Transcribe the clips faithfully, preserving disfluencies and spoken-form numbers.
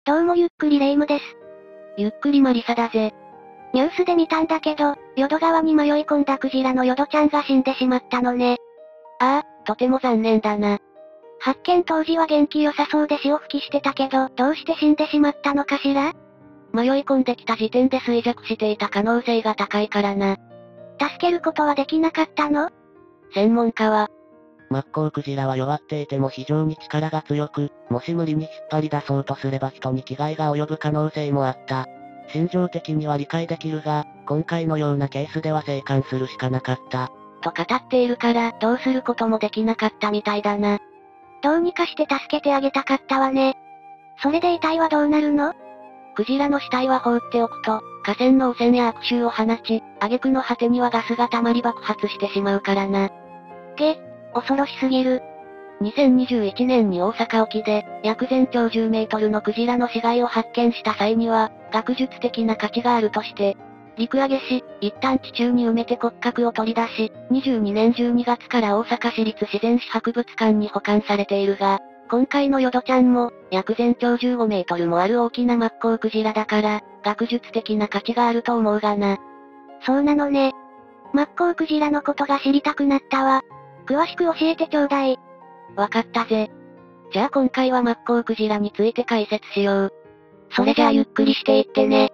どうもゆっくりレ夢ムです。 ゆっくりマリサだぜ。 ニュースで見たんだけど、淀川に迷い込んだクジラのヨドちゃんが死んでしまったのね。 ああ、とても残念だな。 発見当時は元気良さそうで潮吹きしてたけど、どうして死んでしまったのかしら？ 迷い込んできた時点で衰弱していた可能性が高いからな。 助けることはできなかったの？ 専門家は、マッコウクジラは弱っていても非常に力が強く、もし無理に引っ張り出そうとすれば人に危害が及ぶ可能性もあった。心情的には理解できるが、今回のようなケースでは生還するしかなかった。と語っているから、どうすることもできなかったみたいだな。 どうにかして助けてあげたかったわね。それで遺体はどうなるの？ クジラの死体は放っておくと、河川の汚染や悪臭を放ち、挙句の果てにはガスが溜まり爆発してしまうからな。 げ、恐ろしすぎる。 にせんにじゅういちねんに大阪沖で、約全長じゅうメートルのクジラの死骸を発見した際には、学術的な価値があるとして、陸揚げし、一旦地中に埋めて骨格を取り出し、にじゅうにねんじゅうにがつから大阪市立自然史博物館に保管されているが、今回のヨドちゃんも、約全長じゅうごメートルもある大きなマッコウクジラだから、学術的な価値があると思うがな。 そうなのね。マッコウクジラのことが知りたくなったわ。詳しく教えてちょうだい。 わかったぜ。じゃあ今回はマッコウクジラについて解説しよう。 それじゃあゆっくりしていってね。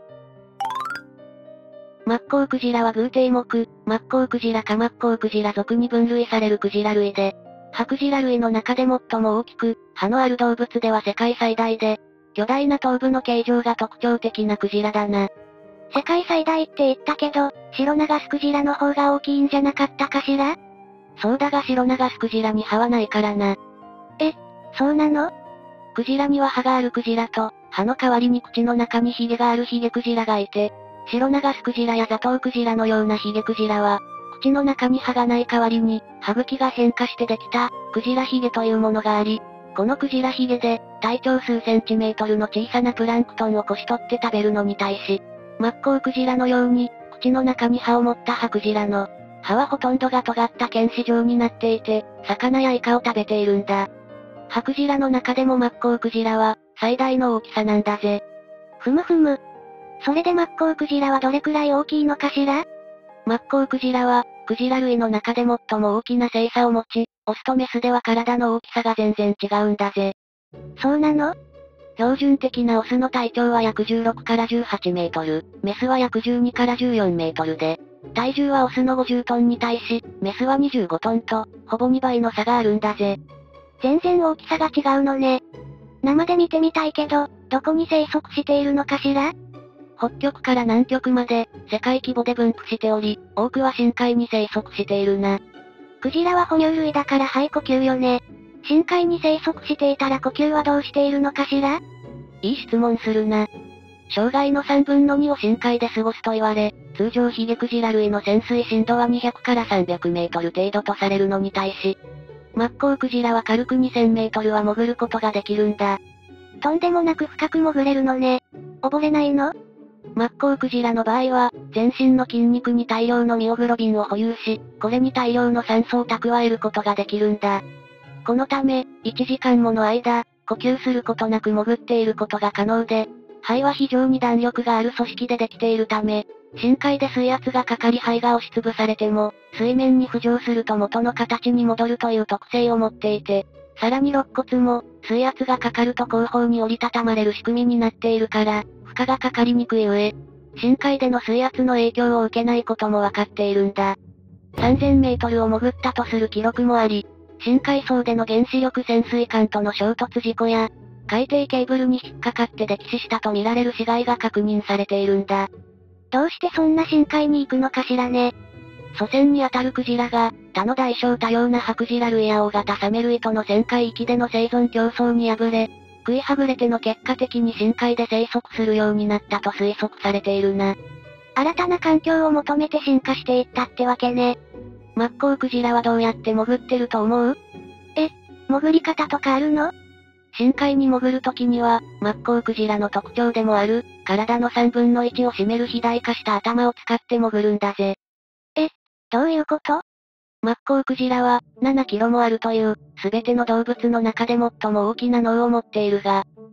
マッコウクジラは偶蹄目、マッコウクジラかマッコウクジラ属に分類されるクジラ類で、ハクジラ類の中で最も大きく、歯のある動物では世界最大で、巨大な頭部の形状が特徴的なクジラだな。 世界最大って言ったけど、シロナガスクジラの方が大きいんじゃなかったかしら？ そうだがシロナガスクジラに歯はないからな。 え、そうなの？ クジラには歯があるクジラと、歯の代わりに口の中にヒゲがあるヒゲクジラがいて、シロナガスクジラやザトウクジラのようなヒゲクジラは、口の中に歯がない代わりに、歯茎が変化してできた、クジラヒゲというものがあり、このクジラヒゲで、体長数センチメートルの小さなプランクトンをこし取って食べるのに対し、マッコウクジラのように、口の中に歯を持った歯クジラの、歯はほとんどが尖った剣士状になっていて、魚やイカを食べているんだ。ハクジラの中でもマッコウクジラは、最大の大きさなんだぜ。 ふむふむ。それでマッコウクジラはどれくらい大きいのかしら？ マッコウクジラは、クジラ類の中で最も大きな性差を持ち、オスとメスでは体の大きさが全然違うんだぜ。 そうなの？ 標準的なオスの体長は約じゅうろくからじゅうはちメートル、メスは約じゅうにからじゅうよんメートルで、体重はオスのごじゅうトンに対し、メスはにじゅうごトンと、ほぼにばいの差があるんだぜ。 全然大きさが違うのね。生で見てみたいけど、どこに生息しているのかしら？ 北極から南極まで、世界規模で分布しており、多くは深海に生息しているな。 クジラは哺乳類だから肺呼吸よね。深海に生息していたら呼吸はどうしているのかしら？ いい質問するな。生涯のさんぶんのにを深海で過ごすと言われ、通常ヒゲクジラ類の潜水深度はにひゃくからさんびゃくメートル程度とされるのに対し、マッコウクジラは軽くにせんメートルは潜ることができるんだ。 とんでもなく深く潜れるのね。溺れないの？ マッコウクジラの場合は、全身の筋肉に大量のミオグロビンを保有し、これに大量の酸素を蓄えることができるんだ。このため、いちじかんもの間、呼吸することなく潜っていることが可能で、肺は非常に弾力がある組織でできているため、深海で水圧がかかり肺が押しつぶされても、水面に浮上すると元の形に戻るという特性を持っていて、さらに肋骨も、水圧がかかると後方に折りたたまれる仕組みになっているから、負荷がかかりにくい上、深海での水圧の影響を受けないこともわかっているんだ。さんぜんメートルを潜ったとする記録もあり、深海層での原子力潜水艦との衝突事故や、海底ケーブルに引っかかって溺死したとみられる死骸が確認されているんだ。 どうしてそんな深海に行くのかしらね。 祖先にあたるクジラが、他の大小多様なハクジラ類や大型サメ類との深海域での生存競争に敗れ、食いはぐれての結果的に深海で生息するようになったと推測されているな。 新たな環境を求めて進化していったってわけね。 マッコウクジラはどうやって潜ってると思う？ え、潜り方とかあるの？ 深海に潜るときには、マッコウクジラの特徴でもある、体のさんぶんのいちを占める肥大化した頭を使って潜るんだぜ。 え、どういうこと？ マッコウクジラは、ななキロもあるという、すべての動物の中で最も大きな脳を持っているが、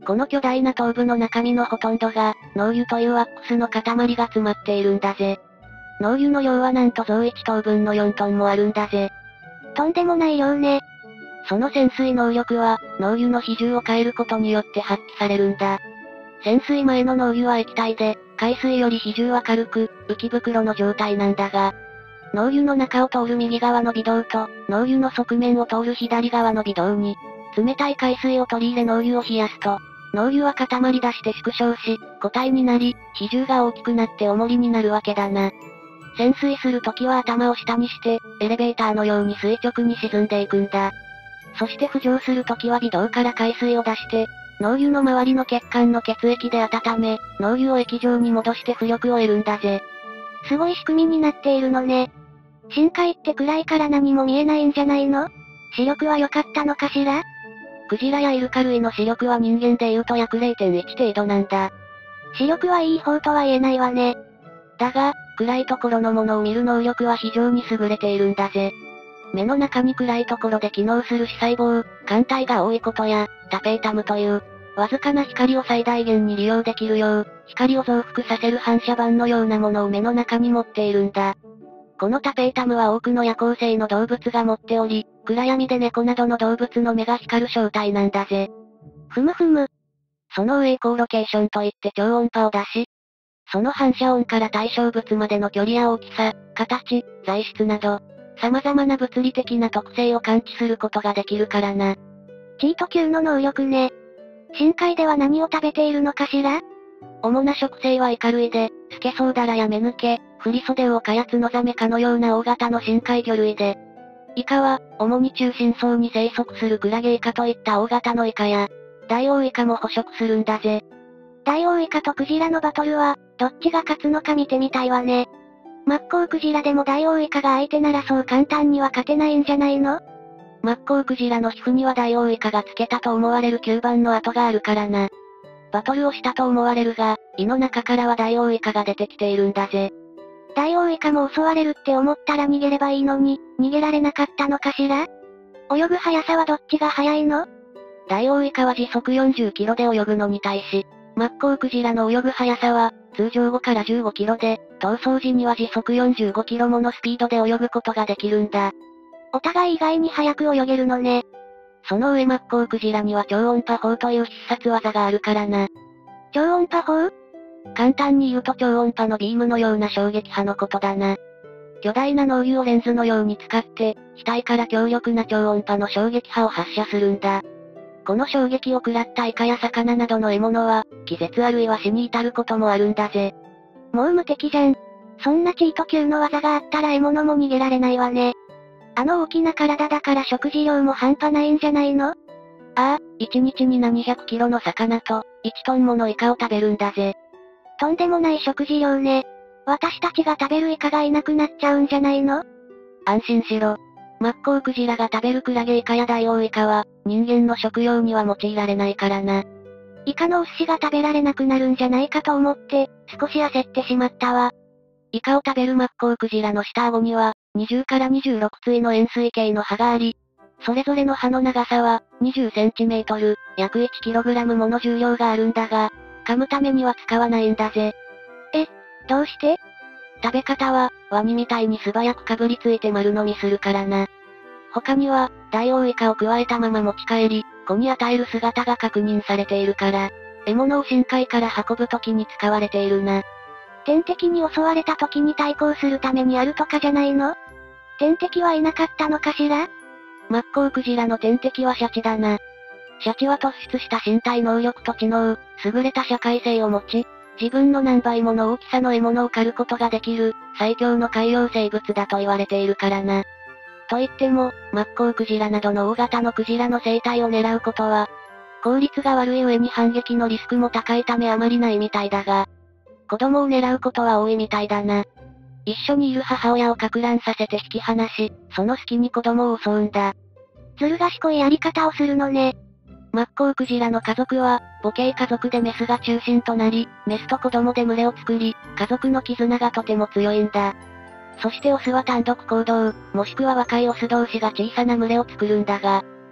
この巨大な頭部の中身のほとんどが、脳油というワックスの塊が詰まっているんだぜ。脳油の量はなんと象いち頭分のよんトンもあるんだぜ。 とんでもない量ね。 その潜水能力は、脳油の比重を変えることによって発揮されるんだ。潜水前の脳油は液体で、海水より比重は軽く、浮き袋の状態なんだが、脳油の中を通る右側の微動と、脳油の側面を通る左側の微動に、冷たい海水を取り入れ脳油を冷やすと、脳油は固まり出して縮小し、固体になり、比重が大きくなって重りになるわけだな。潜水するときは頭を下にして、エレベーターのように垂直に沈んでいくんだ。そして浮上するときは微動から海水を出して、脳油の周りの血管の血液で温め、脳油を液状に戻して浮力を得るんだぜ。 すごい仕組みになっているのね。深海って暗いから何も見えないんじゃないの？視力は良かったのかしら？ クジラやイルカ類の視力は人間で言うと約 れいてんいち 程度なんだ。 視力はいい方とは言えないわね。 だが、暗いところのものを見る能力は非常に優れているんだぜ。目の中に暗いところで機能する視細胞、艦体が多いことや、タペータムという、わずかな光を最大限に利用できるよう、光を増幅させる反射板のようなものを目の中に持っているんだ。このタペータムは多くの夜行性の動物が持っており、暗闇で猫などの動物の目が光る正体なんだぜ。 ふむふむ。 その上エコーロケーションといって超音波を出し、その反射音から対象物までの距離や大きさ、形、材質など、様々な物理的な特性を感知することができるからな。 チート級の能力ね。深海では何を食べているのかしら？ 主な食性はイカ類で、スケソウダラやメヌケ、フリソデウオカやツノザメ科のような大型の深海魚類で、イカは、主に中深層に生息するクラゲイカといった大型のイカや、ダイオウイカも捕食するんだぜ。 ダイオウイカとクジラのバトルは、どっちが勝つのか見てみたいわね。マッコウクジラでもダイオウイカが相手ならそう簡単には勝てないんじゃないの？ マッコウクジラの皮膚にはダイオウイカがつけたと思われる吸盤の跡があるからな。バトルをしたと思われるが、胃の中からはダイオウイカが出てきているんだぜ。 ダイオウイカも襲われるって思ったら逃げればいいのに、逃げられなかったのかしら？泳ぐ速さはどっちが速いの？ ダイオウイカは時速よんじゅっキロで泳ぐのに対し、マッコウクジラの泳ぐ速さは、通常ごからじゅうごキロで、逃走時には時速よんじゅうごキロものスピードで泳ぐことができるんだ。 お互い意外に速く泳げるのね。 その上マッコウクジラには超音波砲という必殺技があるからな。 超音波砲？ 簡単に言うと超音波のビームのような衝撃波のことだな。巨大な脳油をレンズのように使って、額から強力な超音波の衝撃波を発射するんだ。この衝撃を食らったイカや魚などの獲物は、気絶あるいは死に至ることもあるんだぜ。 もう無敵じゃん。そんなチート級の技があったら獲物も逃げられないわね。あの大きな体だから食事量も半端ないんじゃないの？ ああ、いちにちに何百キロの魚と、いちトンものイカを食べるんだぜ。 とんでもない食事量ね。私たちが食べるイカがいなくなっちゃうんじゃないの？ 安心しろ。マッコウクジラが食べるクラゲイカやダイオウイカは、人間の食用には用いられないからな。 イカのお寿司が食べられなくなるんじゃないかと思って、少し焦ってしまったわ。 イカを食べるマッコウクジラの下顎には、にじゅうからにじゅうろく対の円錐形の歯があり、それぞれの歯の長さは、にじゅっセンチメートル、約いちキログラムもの重量があるんだが、噛むためには使わないんだぜ。 え、どうして？ 食べ方は、ワニみたいに素早くかぶりついて丸飲みするからな。他には、ダイオウイカを加えたまま持ち帰り、子に与える姿が確認されているから、獲物を深海から運ぶ時に使われているな。 天敵に襲われた時に対抗するためにあるとかじゃないの？天敵はいなかったのかしら？ マッコウクジラの天敵はシャチだな。シャチは突出した身体能力と知能、優れた社会性を持ち、自分の何倍もの大きさの獲物を狩ることができる、最強の海洋生物だと言われているからな。と言っても、マッコウクジラなどの大型のクジラの生態を狙うことは、効率が悪い上に反撃のリスクも高いためあまりないみたいだが、子供を狙うことは多いみたいだな。一緒にいる母親を撹乱させて引き離し、その隙に子供を襲うんだ。 ずる賢いやり方をするのね。 マッコウクジラの家族は、母系家族でメスが中心となり、メスと子供で群れを作り、家族の絆がとても強いんだ。そしてオスは単独行動、もしくは若いオス同士が小さな群れを作るんだが、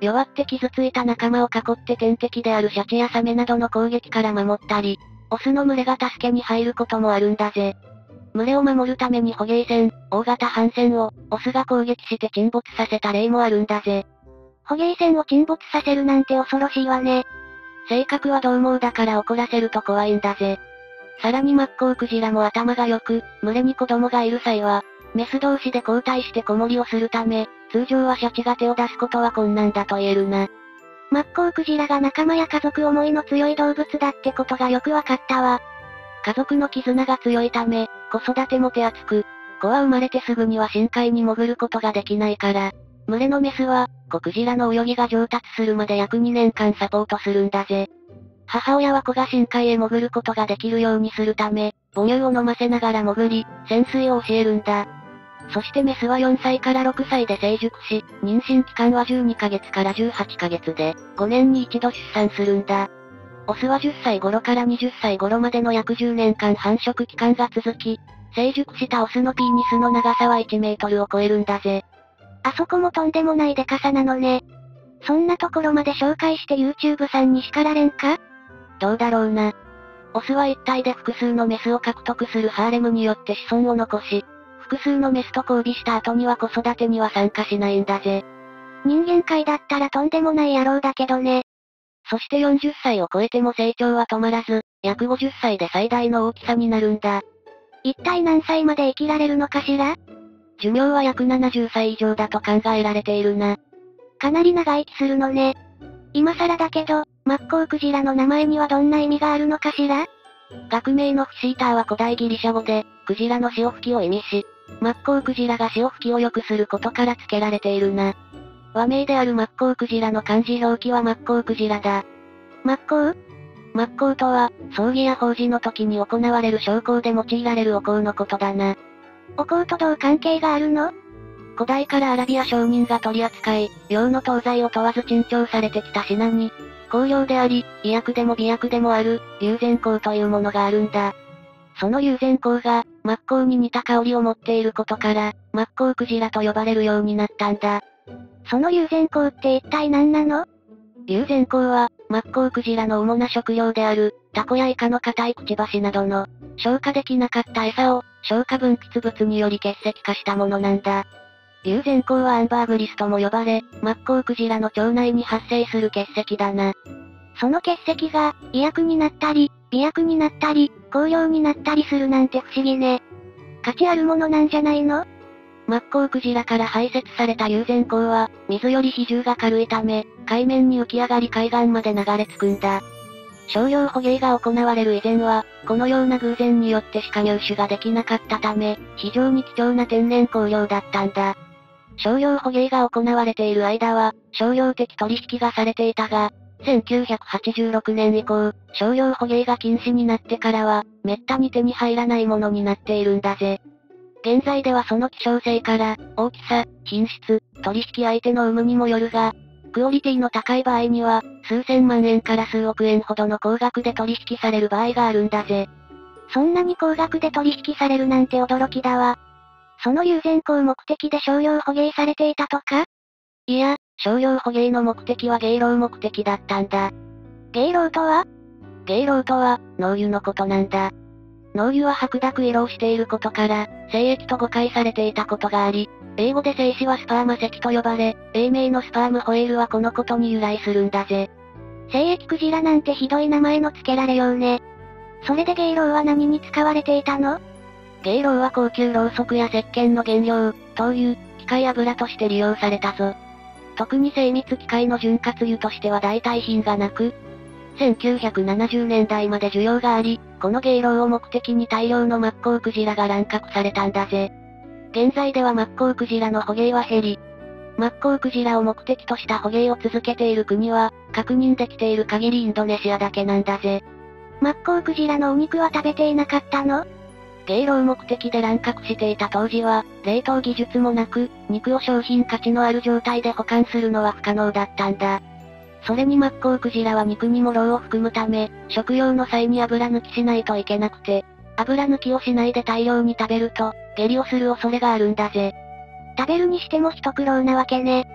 弱って傷ついた仲間を囲って天敵であるシャチやサメなどの攻撃から守ったり、オスの群れが助けに入ることもあるんだぜ。群れを守るために捕鯨船、大型帆船を、オスが攻撃して沈没させた例もあるんだぜ。 捕鯨船を沈没させるなんて恐ろしいわね。 性格は獰猛だから怒らせると怖いんだぜ。さらにマッコウクジラも頭が良く、群れに子供がいる際は、メス同士で交代して子守りをするため、通常はシャチが手を出すことは困難だと言えるな。 マッコウクジラが仲間や家族思いの強い動物だってことがよくわかったわ。 家族の絆が強いため、子育ても手厚く、子は生まれてすぐには深海に潜ることができないから、群れのメスは、子クジラの泳ぎが上達するまで約にねんかんサポートするんだぜ。母親は子が深海へ潜ることができるようにするため、母乳を飲ませながら潜り、潜水を教えるんだ。そしてメスはよんさいからろくさいで成熟し、妊娠期間はじゅうにかげつからじゅうはちかげつで、ごねんに一度出産するんだ。オスはじゅっさい頃からはたち頃までの約じゅうねんかん繁殖期間が続き、成熟したオスのピーニスの長さはいちメートルを超えるんだぜ。 あそこもとんでもないデカさなのね。そんなところまで紹介して YouTube さんに叱られんか？ どうだろうな。オスは一体で複数のメスを獲得するハーレムによって子孫を残し、複数のメスと交尾した後には子育てには参加しないんだぜ。 人間界だったらとんでもない野郎だけどね。 そしてよんじゅっさいを超えても成長は止まらず、約ごじゅっさいで最大の大きさになるんだ。 一体何歳まで生きられるのかしら？ 寿命は約ななじゅっさい以上だと考えられているな。 かなり長生きするのね。今更だけど、マッコウクジラの名前にはどんな意味があるのかしら？ 学名のフシーターは古代ギリシャ語で、クジラの潮吹きを意味し、マッコウクジラが潮吹きを良くすることから付けられているな。和名であるマッコウクジラの漢字表記はマッコウクジラだ。 マッコウ？ マッコウとは、葬儀や法事の時に行われる焼香で用いられるお香のことだな。 お香とどう関係があるの？ 古代からアラビア商人が取り扱い、洋の東西を問わず珍重されてきた品に、香料であり、医薬でも美薬でもある、友禅香というものがあるんだ。その友禅香が、マッコウに似た香りを持っていることから、マッコウクジラと呼ばれるようになったんだ。 その友禅香って一体何なの？ 友禅香は、マッコウクジラの主な食料である、タコやイカの硬いくちばしなどの、消化できなかった餌を、消化分泌物により結石化したものなんだ。友禅香はアンバーグリスとも呼ばれ、マッコウクジラの腸内に発生する結石だな。 その結石が、医薬になったり、美薬になったり、香料になったりするなんて不思議ね。価値あるものなんじゃないの？ マッコウクジラから排泄された友禅香は、水より比重が軽いため、海面に浮き上がり海岸まで流れ着くんだ。商用捕鯨が行われる以前は、このような偶然によってしか入手ができなかったため、非常に貴重な天然香料だったんだ。商用捕鯨が行われている間は、商用的取引がされていたが、せんきゅうひゃくはちじゅうろくねん以降、商用捕鯨が禁止になってからは、めったに手に入らないものになっているんだぜ。現在ではその希少性から、大きさ、品質、取引相手の有無にもよるが、クオリティの高い場合には、数千万円から数億円ほどの高額で取引される場合があるんだぜ。 そんなに高額で取引されるなんて驚きだわ。その友禅香目的で商用捕鯨されていたとか？ いや、商用捕鯨の目的は芸能目的だったんだ。 芸能とは？ 芸能とは、農油のことなんだ。農油は白濁色をしていることから、精液と誤解されていたことがあり、英語で精子はスパーマ石と呼ばれ、英名のスパームホエールはこのことに由来するんだぜ。 精液クジラなんてひどい名前の付けられようね。それで芸能は何に使われていたの？ 芸能は高級ろうそくや石鹸の原料、灯油、機械油として利用されたぞ。特に精密機械の潤滑油としては代替品がなく、せんきゅうひゃくななじゅうねんだいまで需要があり、この芸能を目的に大量のマッコウクジラが乱獲されたんだぜ。現在ではマッコウクジラの捕鯨は減り、マッコウクジラを目的とした捕鯨を続けている国は、確認できている限りインドネシアだけなんだぜ。 マッコウクジラのお肉は食べていなかったの？ 芸能目的で乱獲していた当時は、冷凍技術もなく、肉を商品価値のある状態で保管するのは不可能だったんだ。それにマッコウクジラは肉にもロウを含むため、食用の際に油抜きしないといけなくて、油抜きをしないで大量に食べると、下痢をする恐れがあるんだぜ。 食べるにしても一苦労なわけね。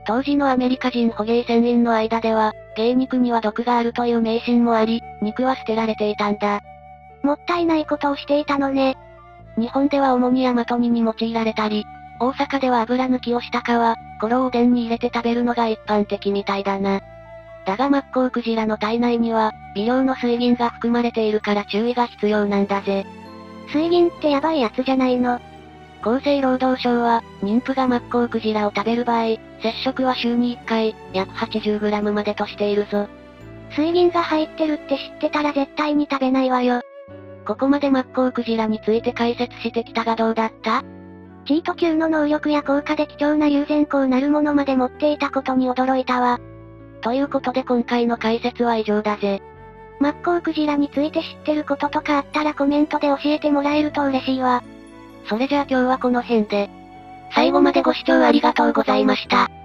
当時のアメリカ人捕鯨船員の間では、鯨肉には毒があるという迷信もあり、肉は捨てられていたんだ。 もったいないことをしていたのね。 日本では主に大和煮に用いられたり、大阪では油抜きをした皮、これをおでんに入れて食べるのが一般的みたいだな。だがマッコウクジラの体内には、微量の水銀が含まれているから注意が必要なんだぜ。 水銀ってやばいやつじゃないの。 厚生労働省は、妊婦がマッコウクジラを食べる場合、摂食は週にいっかい、約 はちじゅうグラム までとしているぞ。 水銀が入ってるって知ってたら絶対に食べないわよ。 ここまでマッコウクジラについて解説してきたがどうだった？ チート級の能力や効果で貴重な友善効なるものまで持っていたことに驚いたわ。 ということで今回の解説は以上だぜ。 マッコウクジラについて知ってることとかあったらコメントで教えてもらえると嬉しいわ。 それじゃあ今日はこの辺で。最後までご視聴ありがとうございました。